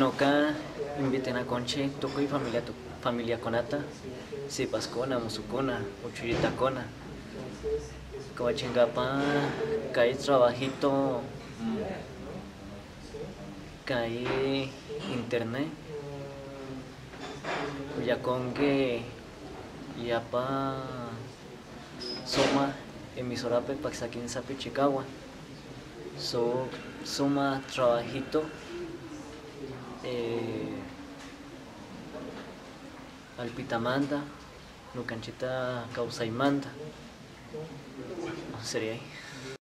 Noca inviten a Conche, Toco y familia Conata, Sipascona, Musukona, Uchuyitacona, Coachingapa, Caí trabajito, Caí internet, Cuyacongue, Yapa, Soma, emisora Paxaquín Sapi Chicago, Suma trabajito, Alpitamanda, Nucanchita Causaimanda, sería ahí.